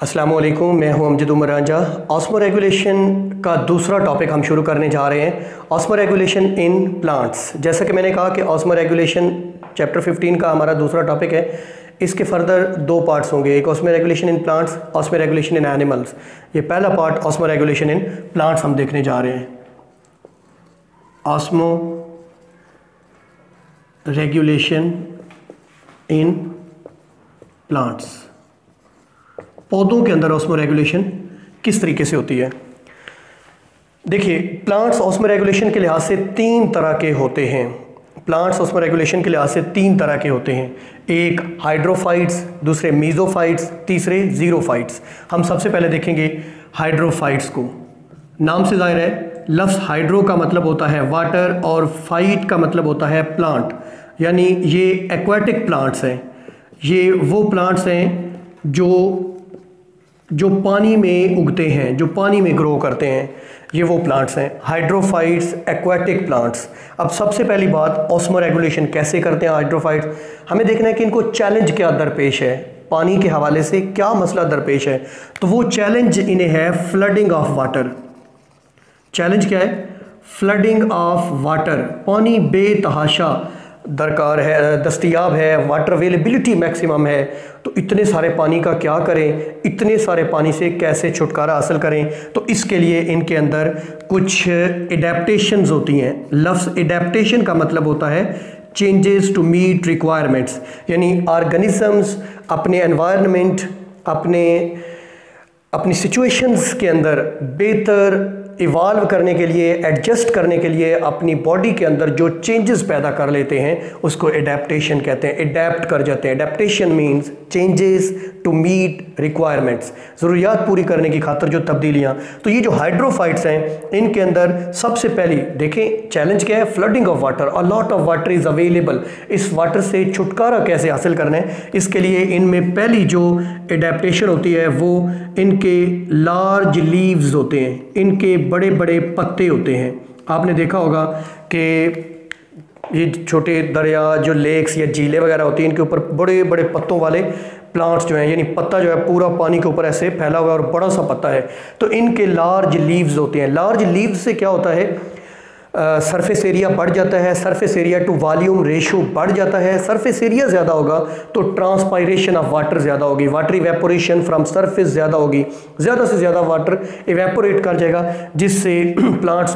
अस्सलामुअलैकुम, मैं हूं अमजद उमर रांझा। ऑस्मो रेगुलेशन का दूसरा टॉपिक हम शुरू करने जा रहे हैं, ऑस्मो रेगुलेशन इन प्लांट्स। जैसा कि मैंने कहा कि ऑस्मो रेगुलेशन चैप्टर 15 का हमारा दूसरा टॉपिक है। इसके फर्दर दो पार्ट्स होंगे, एक osmoregulation in plants, osmoregulation in animals. ये पहला part osmoregulation in plants हम देखने जा रहे हैं। ऑस्मो रेगुलेशन इन प्लांट्स, पौधों के अंदर ऑस्मो रेगुलेशन किस तरीके से होती है। देखिए, प्लांट्स ऑस्मो रेगुलेशन के लिहाज से तीन तरह के होते हैं। प्लांट्स ऑस्मो रेगुलेशन के लिहाज से तीन तरह के होते हैं, एक हाइड्रोफाइट्स, दूसरे मीजोफाइट्स, तीसरे जीरोफाइट्स। हम सबसे पहले देखेंगे हाइड्रोफाइट्स को। नाम से जाहिर है, लफ्ज़ हाइड्रो का मतलब होता है वाटर और फाइट का मतलब होता है प्लांट, यानी ये एक्वाटिक प्लांट्स हैं। ये वो प्लांट्स हैं जो पानी में उगते हैं, जो पानी में ग्रो करते हैं, ये वो प्लांट्स हैं हाइड्रोफाइट्स, एक्वाटिक प्लांट्स। अब सबसे पहली बात, ऑस्मो रेगुलेशन कैसे करते हैं हाइड्रोफाइट्स। हमें देखना है कि इनको चैलेंज क्या दरपेश है, पानी के हवाले से क्या मसला दरपेश है। तो वो चैलेंज इन्हें है फ्लडिंग ऑफ वाटर। चैलेंज क्या है? Flooding of water. पानी बेतहाशा दरकार है, दस्तयाब है, वाटर अवेलेबिलिटी मैक्सिमम है। तो इतने सारे पानी का क्या करें, इतने सारे पानी से कैसे छुटकारा हासिल करें। तो इसके लिए इनके अंदर कुछ एडेप्टेशंस होती हैं। लफ्ज़ एडेप्टेशन का मतलब होता है चेंजेस टू मीट रिक्वायरमेंट्स, यानी ऑर्गेनिजम्स अपने एनवायरनमेंट, अपनी सिचुएशंस के अंदर बेहतर इवाल्व करने के लिए, एडजस्ट करने के लिए अपनी बॉडी के अंदर जो चेंजेस पैदा कर लेते हैं उसको एडेप्टेशन कहते हैं। एडेप्ट कर जाते हैं। Adaptation means changes to meet requirements, ज़रूरियात पूरी करने की खातर जो तब्दीलियाँ। तो ये जो हाइड्रोफाइट्स हैं, इनके अंदर सबसे पहली देखें चैलेंज क्या है, flooding of water. A lot of water is available. इस वाटर से छुटकारा कैसे हासिल करना है, इसके लिए इनमें पहली जो एडेप्टेशन होती है वो इनके लार्ज लीव्स होते हैं, इनके बड़े बड़े पत्ते होते हैं। आपने देखा होगा कि ये छोटे दरिया, जो लेक्स या झीलें वगैरह होती हैं, इनके ऊपर बड़े बड़े पत्तों वाले प्लांट्स जो हैं, यानी पत्ता जो है पूरा पानी के ऊपर ऐसे फैला हुआ है और बड़ा सा पत्ता है। तो इनके लार्ज लीव्स होते हैं। लार्ज लीव्स से क्या होता है, सरफेस एरिया बढ़ जाता है, surface area to volume ratio बढ़ जाता है। सरफेस एरिया ज़्यादा होगा तो ट्रांसपायरेशन ऑफ वाटर ज़्यादा होगी, वाटर इवेपोरेशन फ्रॉम सरफेस ज़्यादा होगी, ज़्यादा से ज़्यादा वाटर इवेपोरेट कर जाएगा, जिससे प्लांट्स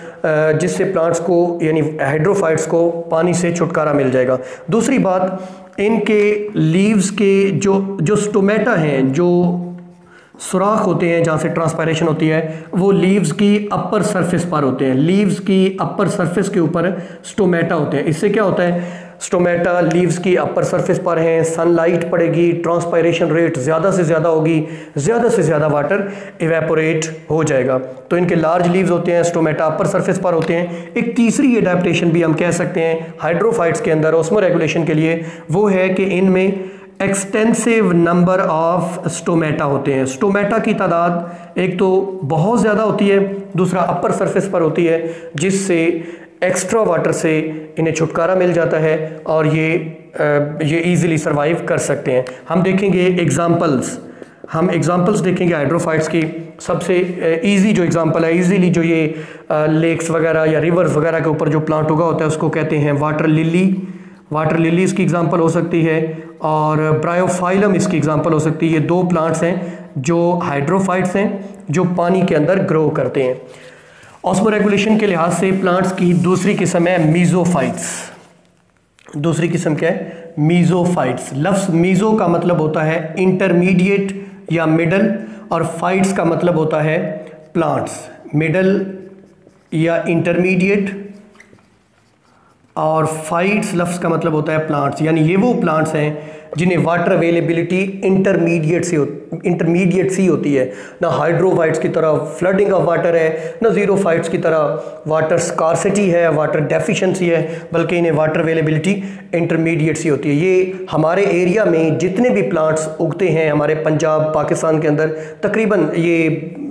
को यानी हाइड्रोफाइट्स को पानी से छुटकारा मिल जाएगा। दूसरी बात, इनके लीव्स के जो स्टोमेटा हैं, जो सुराख होते हैं जहाँ से ट्रांसपायरेशन होती है, वो लीव्स की अपर सरफेस पर होते हैं। लीव्स की अपर सरफेस के ऊपर स्टोमेटा होते हैं। इससे क्या होता है, स्टोमेटा लीव्स की अपर सरफेस पर हैं, सनलाइट पड़ेगी, ट्रांसपायरेशन रेट ज़्यादा से ज़्यादा होगी, ज़्यादा से ज़्यादा वाटर इवेपोरेट हो जाएगा। तो इनके लार्ज लीव्स होते हैं, स्टोमेटा अपर सरफेस पर होते हैं। एक तीसरी एडेप्टेशन भी हम कह सकते हैं हाइड्रोफाइट्स के अंदर ऑस्मो रेगुलेशन के लिए, वो है कि इनमें एक्सटेंसिव नंबर ऑफ स्टोमेटा होते हैं। स्टोमेटा की तादाद एक तो बहुत ज़्यादा होती है, दूसरा अपर सरफेस पर होती है, जिससे एक्स्ट्रा वाटर से इन्हें छुटकारा मिल जाता है और ये इजीली सर्वाइव कर सकते हैं। हम देखेंगे एग्जांपल्स देखेंगे हाइड्रोफाइट्स की। सबसे इजी जो एग्जांपल है, इजीली जो ये लेक्स वगैरह या रिवर्स वगैरह के ऊपर जो प्लांट उगा होता है उसको कहते हैं वाटर लिली। वाटर लिली इसकी एग्जांपल हो सकती है और ब्रायोफाइलम इसकी एग्जांपल हो सकती है। ये दो प्लांट्स हैं जो हाइड्रोफाइट्स हैं, जो पानी के अंदर ग्रो करते हैं। ऑस्मो रेगुलेशन के लिहाज से प्लांट्स की दूसरी किस्म है मीजोफाइट्स। दूसरी किस्म क्या है? मीजोफाइट्स। लफ्ज़ मीजो का मतलब होता है इंटरमीडिएट या मिडल, और फाइट्स का मतलब होता है प्लांट्स। मिडल या इंटरमीडिएट और फाइट्स लफ्ज़ का मतलब होता है प्लांट्स, यानी ये वो प्लांट्स हैं जिन्हें वाटर अवेलेबिलिटी इंटरमीडिएट सी होती है। ना हाइड्रोफाइट्स की तरह फ्लडिंग ऑफ वाटर है, ना जीरोफाइट्स की तरह वाटर स्कार्सिटी है, वाटर डेफिशिएंसी है, बल्कि इन्हें वाटर अवेलेबिलिटी इंटरमीडिएट सी होती है। ये हमारे एरिया में जितने भी प्लांट्स उगते हैं, हमारे पंजाब पाकिस्तान के अंदर तकरीबन ये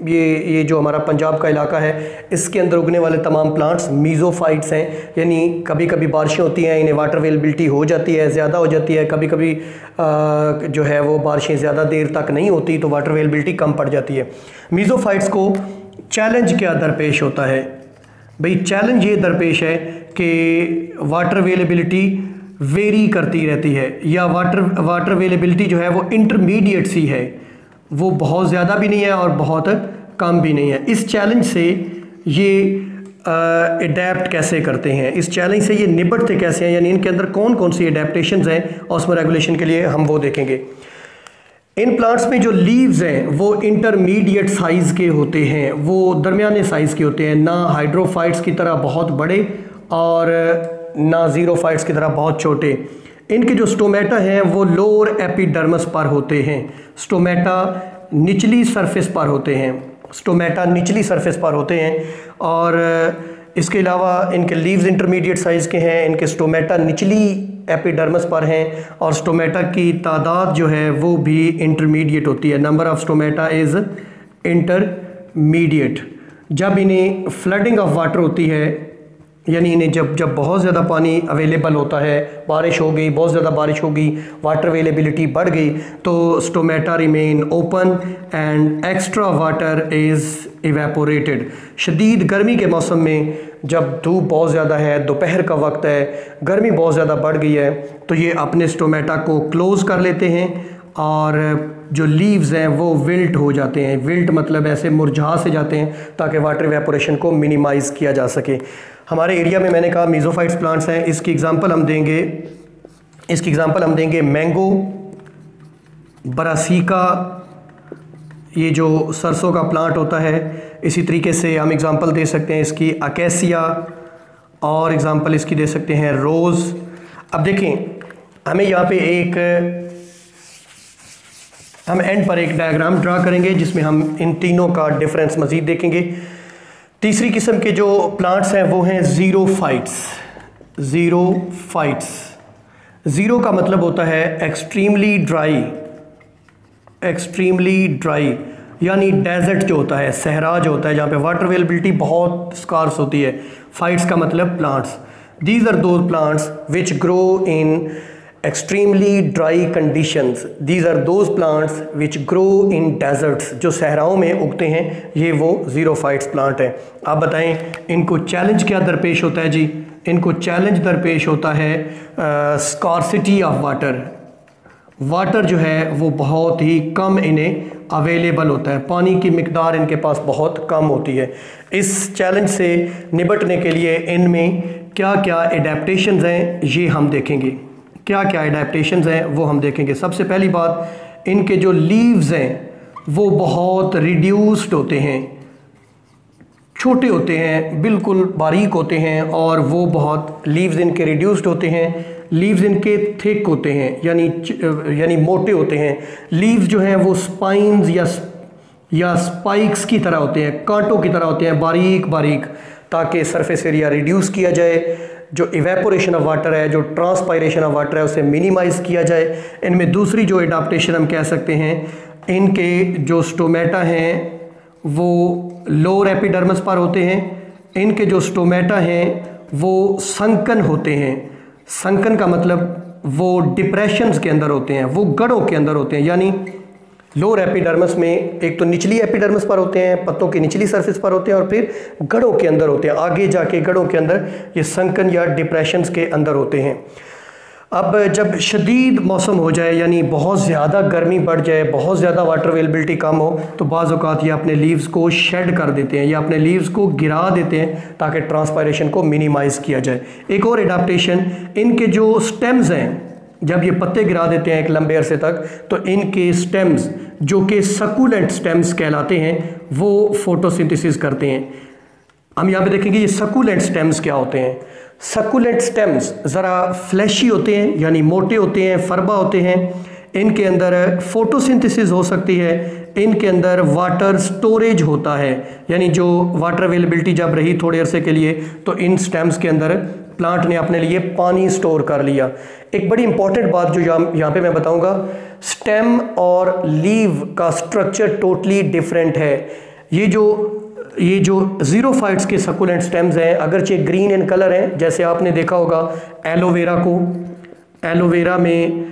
ये जो हमारा पंजाब का इलाका है इसके अंदर उगने वाले तमाम प्लांट्स मीज़ोफाइट्स हैं, यानी कभी कभी बारिशें होती हैं, इन्हें वाटर अवेलेबिलिटी हो जाती है, ज़्यादा हो जाती है, कभी कभी जो है वो बारिशें ज़्यादा देर तक नहीं होती तो वाटर अवेलेबिलिटी कम पड़ जाती है। मीज़ोफाइट्स को चैलेंज क्या दरपेश होता है भाई? चैलेंज ये दरपेश है कि वाटर अवेलेबिलिटी वेरी करती रहती है, या वाटर अवेलेबिलिटी जो है वो इंटरमीडिएट सी है, वो बहुत ज़्यादा भी नहीं है और बहुत कम भी नहीं है। इस चैलेंज से ये अडेप्ट कैसे करते हैं, इस चैलेंज से ये निपटते कैसे हैं, यानी इनके अंदर कौन कौन सी अडेप्टेशंस हैं ऑस्मो रेगुलेशन के लिए, हम वो देखेंगे। इन प्लांट्स में जो लीव्स हैं वो इंटरमीडिएट साइज़ के होते हैं, वो दरमियाने साइज़ के होते हैं, ना हाइड्रोफाइट्स की तरह बहुत बड़े और ना ज़ीरोफाइट्स की तरह बहुत छोटे। इनके जो स्टोमेटा हैं वो लोअर एपिडर्मिस पर होते हैं, स्टोमेटा निचली सरफेस पर होते हैं, स्टोमेटा निचली सरफेस पर होते हैं। और इसके अलावा इनके लीव्स इंटरमीडिएट साइज़ के हैं, इनके स्टोमेटा निचली एपिडर्मिस पर हैं और स्टोमेटा की तादाद जो है वो भी इंटरमीडिएट होती है, number of stomata is intermediate. जब इन्हें फ्लडिंग ऑफ वाटर होती है, यानी इन्हें जब बहुत ज़्यादा पानी अवेलेबल होता है, बारिश हो गई, बहुत ज़्यादा बारिश हो गई, वाटर अवेलेबिलिटी बढ़ गई, तो stomata remain open and extra water is evaporated. शदीद गर्मी के मौसम में जब धूप बहुत ज़्यादा है, दोपहर का वक्त है, गर्मी बहुत ज़्यादा बढ़ गई है, तो ये अपने स्टोमेटा को क्लोज़ कर लेते हैं और जो लीव्स हैं वो विल्ट हो जाते हैं। विल्ट मतलब ऐसे मुरझा से जाते हैं ताकि वाटर इवेपोरेशन को मिनिमाइज़ किया जा सके। हमारे एरिया में मैंने कहा मीज़ोफाइट्स प्लांट्स हैं, इसकी एग्जांपल हम देंगे मैंगो, बरासीका, ये जो सरसों का प्लांट होता है। इसी तरीके से हम एग्जांपल दे सकते हैं इसकी अकेसिया, और एग्जांपल इसकी दे सकते हैं रोज़। अब देखें, हमें यहाँ पे हम एंड पर एक डायग्राम ड्रा करेंगे जिसमें हम इन तीनों का डिफरेंस मज़ीद देखेंगे। तीसरी किस्म के जो प्लांट्स हैं वो हैं ज़ीरोफाइट्स। ज़ीरो का मतलब होता है एक्सट्रीमली ड्राई, यानी डेजर्ट जो होता है, सहरा जो होता है, जहाँ पे वाटर अवेलेबिलिटी बहुत स्कार्स होती है। फाइट्स का मतलब plants. These are those plants which grow in extremely dry conditions, these are those plants which grow in deserts, जो सहराओं में उगते हैं, ये वो ज़ीरोफाइट्स प्लांट हैं। आप बताएं इनको चैलेंज क्या दरपेश होता है जी? इनको चैलेंज दरपेश होता है स्कार्सिटी ऑफ वाटर जो है वो बहुत ही कम इन्हें अवेलेबल होता है, पानी की मिकदार इनके पास बहुत कम होती है। इस चैलेंज से निपटने के लिए इनमें क्या क्या एडेप्टेशंस हैं ये हम देखेंगे, वो हम देखेंगे। सबसे पहली बात, इनके जो लीव्स हैं वो बहुत रिड्यूस्ड होते हैं, छोटे होते हैं, बिल्कुल बारीक होते हैं, और वो बहुत लीव्स इनके रिड्यूस्ड होते हैं। लीव्स इनके थिक होते हैं, यानी मोटे होते हैं। लीव्स जो हैं वो स्पाइन्स या स्पाइक्स की तरह होते हैं, कांटों की तरह होते हैं, बारीक बारीक, ताकि सरफेस एरिया रिड्यूस किया जाए, जो इवेपोरेशन ऑफ वाटर है, जो ट्रांसपायरेशन ऑफ वाटर है, उसे मिनिमाइज़ किया जाए। इनमें दूसरी जो एडाप्टेशन हम कह सकते हैं, इनके जो स्टोमेटा हैं वो लोअर एपिडर्मिस पर होते हैं। इनके जो स्टोमेटा हैं वो संकन होते हैं। संकन का मतलब वो डिप्रेशंस के अंदर होते हैं, वो गढ़ों के अंदर होते हैं, यानी लोअर एपिडर्मिस में एक तो निचली एपिडर्मिस पर होते हैं, पत्तों की निचली सरफेस पर होते हैं, और फिर गढ़ों के अंदर होते हैं। आगे जाके गढ़ों के अंदर ये संकन या डिप्रेशंस के अंदर होते हैं। अब जब शदीद मौसम हो जाए, यानी बहुत ज़्यादा गर्मी बढ़ जाए, बहुत ज़्यादा वाटर अवेलेबिलिटी कम हो, तो बाज़ औक़ात ये अपने लीव्स को शेड कर देते हैं या अपने लीव्स को गिरा देते हैं ताकि ट्रांसपायरेशन को मिनिमाइज़ किया जाए। एक और एडाप्टेशन, इनके जो स्टेम्स हैं, जब ये पत्ते गिरा देते हैं एक लंबे अरसे तक, तो इनके स्टेम्स जो कि सकुलेंट स्टेम्स कहलाते हैं वो फोटोसिंथेसिस करते हैं। हम यहाँ पे देखेंगे ये सकुलेंट स्टेम्स क्या होते हैं। सकुलेंट स्टेम्स ज़रा फ्लैशी होते हैं, यानी मोटे होते हैं, फरबा होते हैं। इनके अंदर फोटोसिंथेसिस हो सकती है, इनके अंदर वाटर स्टोरेज होता है, यानी जो वाटर अवेलेबिलिटी जब रही थोड़े अरसे के लिए, तो इन स्टेम्स के अंदर प्लांट ने अपने लिए पानी स्टोर कर लिया। एक बड़ी इंपॉर्टेंट बात जो यहाँ पे मैं बताऊंगा, स्टेम और लीव का स्ट्रक्चर टोटली डिफरेंट है। ये जो ज़ीरोफाइट्स के सकुलेंट स्टेम्स हैं, अगरचे ग्रीन इन कलर हैं, जैसे आपने देखा होगा एलोवेरा में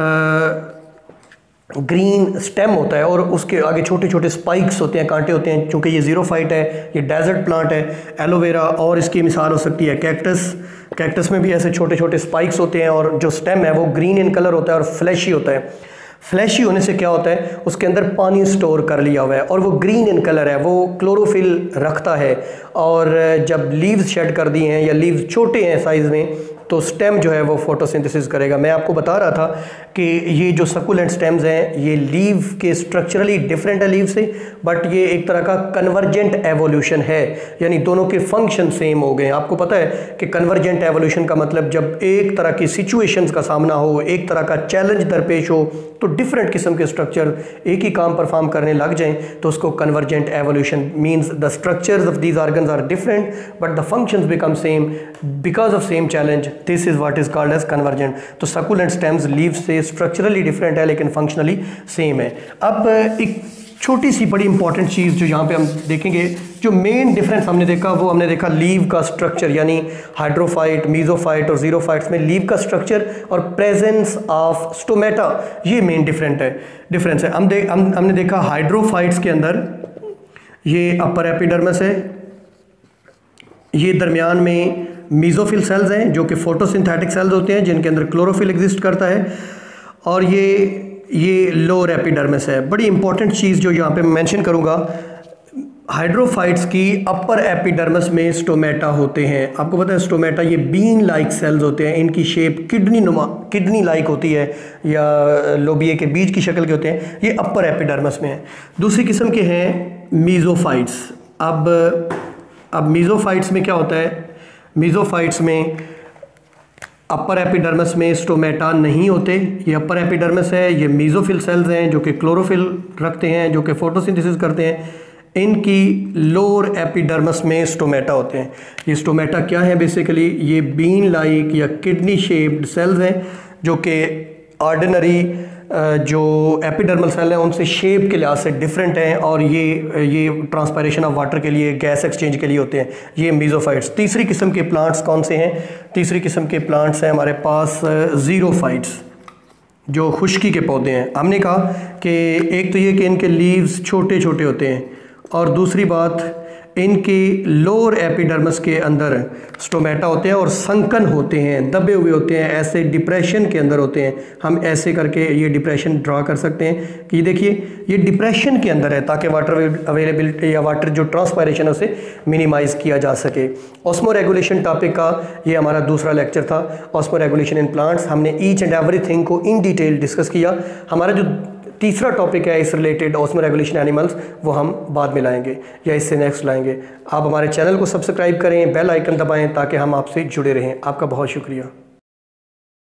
ग्रीन स्टेम होता है और उसके आगे छोटे छोटे स्पाइक्स होते हैं, कांटे होते हैं। चूँकि ये ज़ीरोफाइट है, ये डेजर्ट प्लांट है एलोवेरा, और इसकी मिसाल हो सकती है कैक्टस में भी ऐसे छोटे छोटे स्पाइक्स होते हैं और जो स्टेम है वो ग्रीन इन कलर होता है और फ्लैशी होता है। फ्लैशी होने से क्या होता है, उसके अंदर पानी स्टोर कर लिया हुआ है और वो ग्रीन इन कलर है, वो क्लोरोफिल रखता है। और जब लीव्स शेड कर दिए हैं या लीव्स छोटे हैं साइज़ में, तो स्टेम जो है वो फोटोसिंथेसिस करेगा। मैं आपको बता रहा था कि ये जो सकुलेंट स्टेम्स हैं ये लीव के स्ट्रक्चरली डिफरेंट है लीव से, बट ये एक तरह का कन्वर्जेंट एवोल्यूशन है, यानी दोनों के फंक्शन सेम हो गए। आपको पता है कि कन्वर्जेंट एवोल्यूशन का मतलब जब एक तरह की सिचुएशंस का सामना हो, एक तरह का चैलेंज दरपेश हो, तो डिफरेंट किस्म के स्ट्रक्चर एक ही काम परफॉर्म करने लग जाएं, तो उसको convergent evolution means the structures of these organs are different but the functions become same because of same challenge. This is what is called as convergent. तो सकुलेंट स्टेम्स लीव से structurally different है लेकिन functionally same है। अब एक छोटी सी बड़ी important चीज़ जो यहाँ पे हम देखेंगे, जो मेन डिफरेंस हमने देखा लीव का स्ट्रक्चर, यानी हाइड्रोफाइट, मीजोफाइट और ज़ीरोफाइट्स में लीव का स्ट्रक्चर और प्रेजेंस ऑफ स्टोमेटा, ये मेन डिफरेंस है। हमने देखा हाइड्रोफाइट्स के अंदर ये अपर एपिडर्मिस है, ये दरमियान में मीजोफिल सेल्स हैं जो कि फोटोसिंथेटिक सेल्स होते हैं जिनके अंदर क्लोरोफिल एग्जिस्ट करता है, और ये लोअर एपिडर्मिस है। बड़ी इंपॉर्टेंट चीज़ जो यहाँ पे मेंशन करूँगा, हाइड्रोफाइट्स की अपर एपिडर्मिस में स्टोमेटा होते हैं। आपको पता है स्टोमेटा ये बीन लाइक सेल्स होते हैं, इनकी शेप किडनी लाइक होती है या लोबिये के बीज की शक्ल के होते हैं, ये अपर एपिडर्मिस में है। दूसरी किस्म के हैं मीजोफाइट्स। अब मीजोफाइट्स में क्या होता है, मीजोफाइट्स में अपर एपिडर्मिस में स्टोमेटा नहीं होते, ये अपर एपिडर्मिस है, ये मीजोफिल सेल्स हैं जो कि क्लोरोफिल रखते हैं, जो कि फोटोसिंथेसिस करते हैं। इनकी लोअर एपिडर्मिस में स्टोमेटा होते हैं। ये स्टोमेटा क्या है, बेसिकली ये बीन लाइक या किडनी शेप्ड सेल्स हैं जो कि ऑर्डिनरी जो एपिडर्मल सेल हैं उनसे शेप के लिहाज से डिफरेंट हैं, और ये ट्रांसपायरेशन ऑफ वाटर के लिए, गैस एक्सचेंज के लिए होते हैं, ये मीजोफाइट्स। तीसरी किस्म के प्लांट्स कौन से हैं, तीसरी किस्म के प्लांट्स हैं हमारे पास ज़ीरोफाइट्स, जो खुश्की के पौधे हैं। हमने कहा कि एक तो ये कि इनके लीव्स छोटे छोटे होते हैं, और दूसरी बात इनके लोअर एपिडर्मिस के अंदर स्टोमेटा होते हैं और संकन होते हैं, दबे हुए होते हैं, ऐसे डिप्रेशन के अंदर होते हैं। हम ऐसे करके ये डिप्रेशन ड्रा कर सकते हैं कि देखिए ये डिप्रेशन के अंदर है, ताकि वाटर अवेलेबिलिटी या वाटर जो ट्रांसपायरेशन है उसे मिनिमाइज़ किया जा सके। ऑस्मो रेगुलेशन टॉपिक का ये हमारा दूसरा लेक्चर था, ऑस्मो रेगुलेशन इन प्लांट्स। हमने ईच एंड एवरीथिंग को इन डिटेल डिस्कस किया। हमारा जो तीसरा टॉपिक है इस रिलेटेड ऑस्मो रेगुलेशन एनिमल्स, वो हम बाद में लाएंगे या इससे नेक्स्ट लाएंगे। आप हमारे चैनल को सब्सक्राइब करें, बेल आइकन दबाएं ताकि हम आपसे जुड़े रहें। आपका बहुत शुक्रिया।